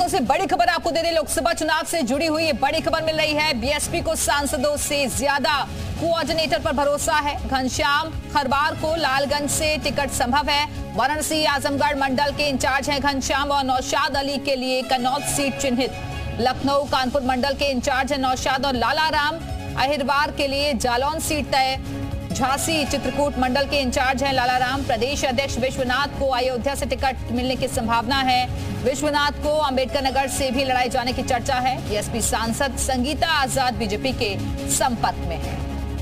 सांसदों से बड़ी खबर आपको दे रहे, लोकसभा चुनाव से जुड़ी हुई ये बड़ी खबर मिल रही है। बीएसपी को सांसदों से ज्यादा कोऑर्डिनेटर पर भरोसा है। घनश्याम खरबार को लालगंज से टिकट संभव है। वाराणसी आजमगढ़ मंडल के इंचार्ज हैं घनश्याम और नौशाद अली के लिए कन्नौज सीट चिन्हित। लखनऊ कानपुर मंडल के इंचार्ज है नौशाद और लालाराम अहिरवार के लिए जालौन सीट तय। झांसी चित्रकूट मंडल के इंचार्ज हैं लालाराम। प्रदेश अध्यक्ष विश्वनाथ को अयोध्या से टिकट मिलने की संभावना है। विश्वनाथ को अंबेडकर नगर से भी लड़ाई जाने की चर्चा है। बीएसपी सांसद संगीता आजाद बीजेपी के संपर्क में है।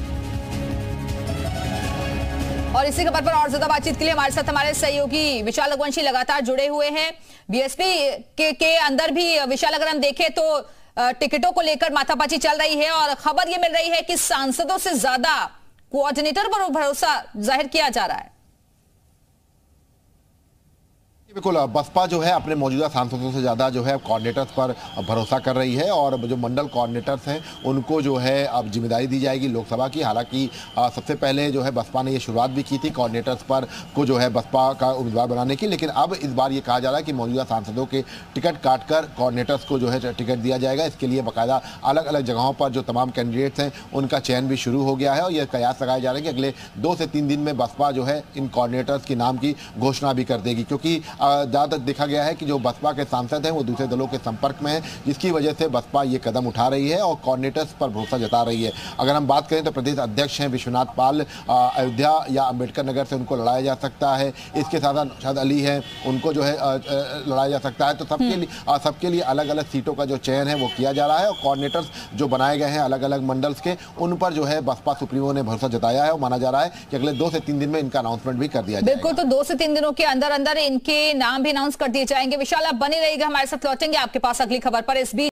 और इसी खबर पर और ज्यादा बातचीत के लिए हमारे साथ हमारे सहयोगी विशाल रघुवंशी लगातार जुड़े हुए हैं। बीएसपी के अंदर भी विशाल, अगर हम देखें तो टिकटों को लेकर माथापच्ची चल रही है और खबर यह मिल रही है कि सांसदों से ज्यादा कोऑर्डिनेटर पर भरोसा जाहिर किया जा रहा है। बिल्कुल, बसपा जो है अपने मौजूदा सांसदों से ज़्यादा जो है कोऑर्डिनेटर्स पर भरोसा कर रही है और जो मंडल कोऑर्डिनेटर्स हैं उनको जो है अब जिम्मेदारी दी जाएगी लोकसभा की। हालांकि सबसे पहले जो है बसपा ने ये शुरुआत भी की थी कोऑर्डिनेटर्स पर को जो है बसपा का उम्मीदवार बनाने की, लेकिन अब इस बार ये कहा जा रहा है कि मौजूदा सांसदों के टिकट काटकर कोऑर्डिनेटर्स को जो है टिकट दिया जाएगा। इसके लिए बाकायदा अलग अलग जगहों पर जो तमाम कैंडिडेट्स हैं उनका चयन भी शुरू हो गया है और यह कयास लगाया जा रहा है कि अगले 2 से 3 दिन में बसपा जो है इन कोऑर्डिनेटर्स के नाम की घोषणा भी कर देगी, क्योंकि ज़्यादातर देखा गया है कि जो बसपा के सांसद हैं वो दूसरे दलों के संपर्क में हैं, जिसकी वजह से बसपा ये कदम उठा रही है और कोऑर्डिनेटर्स पर भरोसा जता रही है। अगर हम बात करें तो प्रदेश अध्यक्ष हैं विश्वनाथ पाल, अयोध्या या अंबेडकर नगर से उनको लड़ाया जा सकता है। इसके साथ नौशाद अली हैं, उनको जो है लड़ाया जा सकता है। तो सबके लिए अलग अलग सीटों का जो चयन है वो किया जा रहा है और कोऑर्डिनेटर्स जो बनाए गए हैं अलग अलग मंडल्स के, उन पर जो है बसपा सुप्रीमो ने भरोसा जताया है और माना जा रहा है कि अगले 2 से 3 दिन में इनका अनाउंसमेंट भी कर दिया जाएगा। बिल्कुल, तो 2 से 3 दिनों के अंदर अंदर इनके नाम भी अनाउंस कर दिए जाएंगे। विशाल, आप बने रहिएगा, हमारे साथ लौटेंगे आपके पास अगली खबर पर। इस बीच